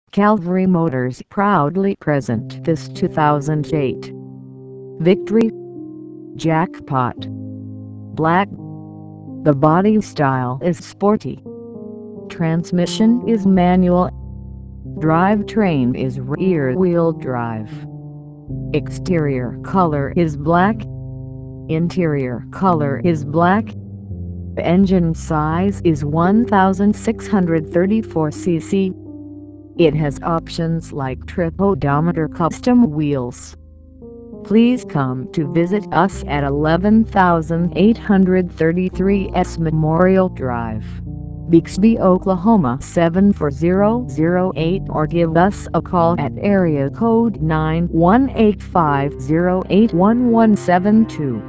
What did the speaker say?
Calvary Motors proudly present this 2008 Victory Jackpot Black. The body style is sporty. Transmission is manual. Drivetrain is rear-wheel drive. Exterior color is black. Interior color is black. Engine size is 1634 cc. It has options like trip odometer, custom wheels. Please come to visit us at 11833 S Memorial Drive, Bixby, Oklahoma 74008, or give us a call at area code 91850811172.